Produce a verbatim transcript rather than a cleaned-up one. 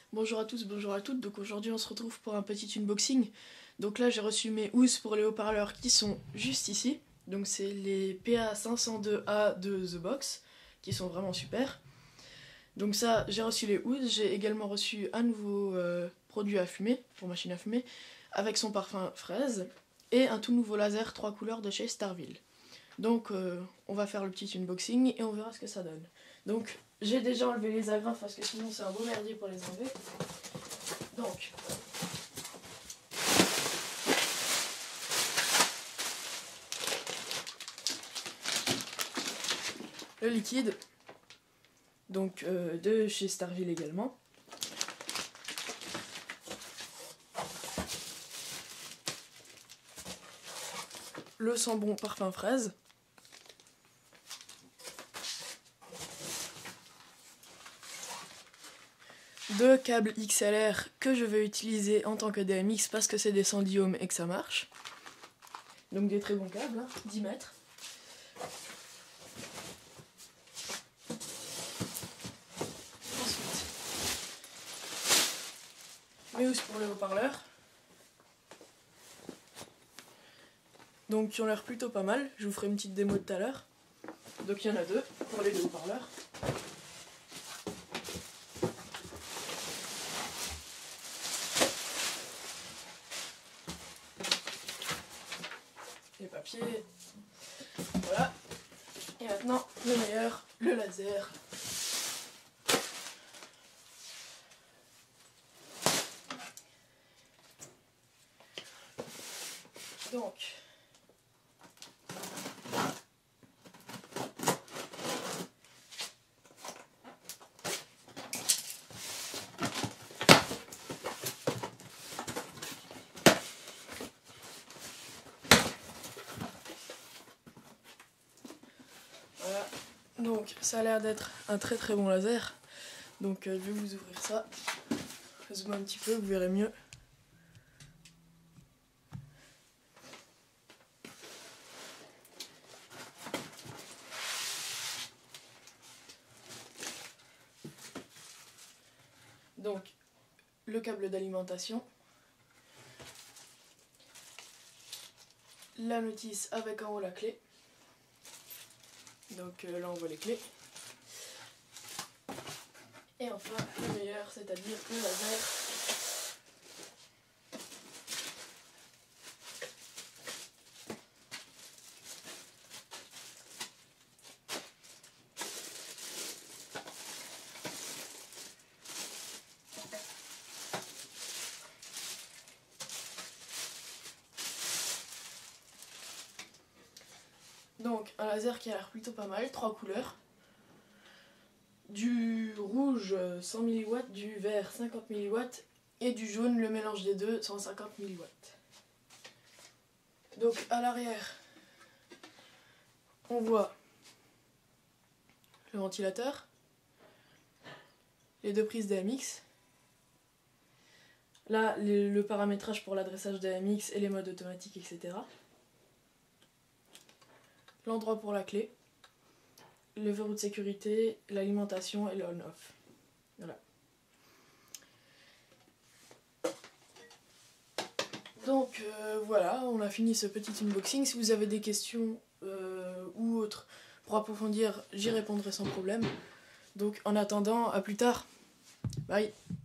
Bonjour à tous, bonjour à toutes, donc aujourd'hui on se retrouve pour un petit unboxing. Donc là j'ai reçu mes housses pour les haut-parleurs qui sont juste ici. Donc c'est les P A cinq cent deux A de The Box, qui sont vraiment super. Donc ça, j'ai reçu les housses, j'ai également reçu un nouveau euh, produit à fumer, pour machine à fumer, avec son parfum fraise, et un tout nouveau laser trois couleurs de chez Starville. Donc euh, on va faire le petit unboxing et on verra ce que ça donne. Donc j'ai déjà enlevé les agrafes parce que sinon c'est un beau merdier pour les enlever. Donc le liquide, donc euh, de chez Starville également. Le Sambon parfum fraise. Deux câbles X L R que je vais utiliser en tant que D M X parce que c'est des cent dix ohms et que ça marche. Donc des très bons câbles, hein, dix mètres. Ensuite, mes housses pour les haut-parleurs. Donc qui ont l'air plutôt pas mal, je vous ferai une petite démo tout à l'heure. Donc il y en a deux pour les deux haut-parleurs. Les papiers, voilà. Et maintenant le meilleur, le laser. Donc voilà, donc ça a l'air d'être un très très bon laser. Donc euh, je vais vous ouvrir ça. Je zoome un petit peu, vous verrez mieux. Donc le câble d'alimentation. La notice avec en haut la clé. Donc euh, là on voit les clés. Et enfin le meilleur, c'est-à-dire le laser. Donc un laser qui a l'air plutôt pas mal, trois couleurs. Du rouge cent milliwatts, du vert cinquante milliwatts et du jaune, le mélange des deux, cent cinquante milliwatts. Donc à l'arrière, on voit le ventilateur, les deux prises D M X, là le, le paramétrage pour l'adressage D M X et les modes automatiques, et cetera. L'endroit pour la clé, le verrou de sécurité, l'alimentation et le on-off. Voilà. Donc euh, voilà, on a fini ce petit unboxing. Si vous avez des questions euh, ou autres pour approfondir, j'y répondrai sans problème. Donc en attendant, à plus tard. Bye.